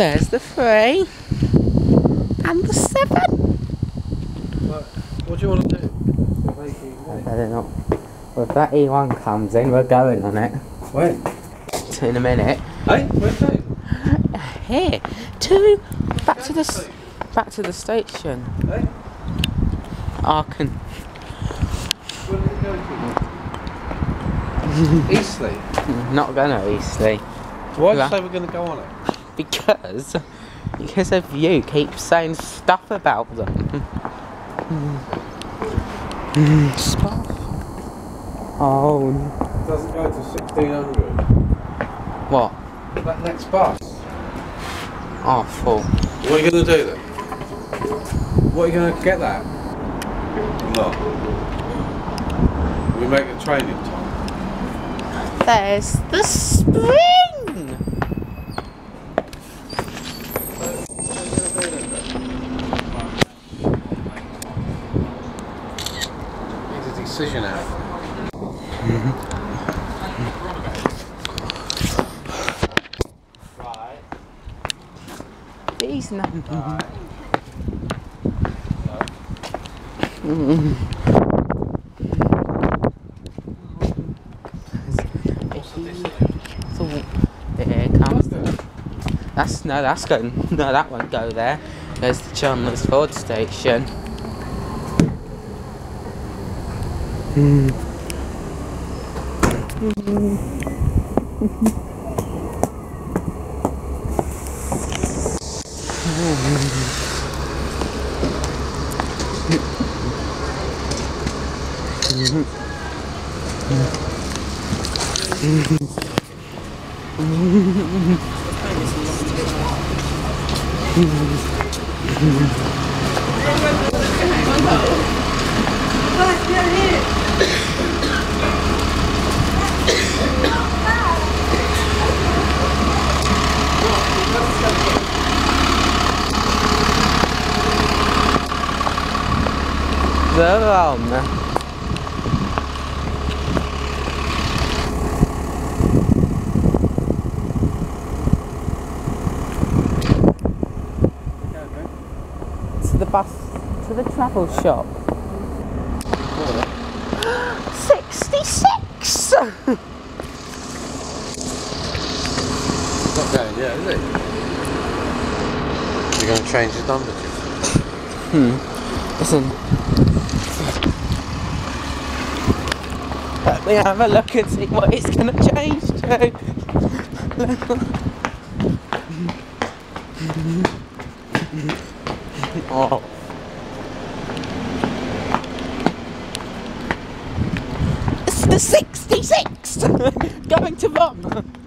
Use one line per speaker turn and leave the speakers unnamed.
There's the 3 and the 7.
What do you want to do?
I don't know. Well, if that E1 comes in, we're going on it.
When?
In a minute.
Hey, where's that?
Here, back to the station.
Hey?
Arkan.
Where are we going to? Eastleigh?
Not going to Eastleigh.
Why did you say we're going to go on it?
Because of you keep saying stuff about them. Stuff. Oh.
It doesn't go to 1600.
What?
That next bus.
Oh, full.
What are you going to do then? What are you going to get that? No. We make the train in time.
There's the spring!
Needs a decision out.
These numbers. So there comes. That's going. No, that won't go there. There's the Chandler's Ford station. To the bus, to the travel shop. 66!
Not going yet, is it? You're going to change the number?
Listen. Let me have a look and see what it's going to change to. Oh. It's the 66! Going to Rom.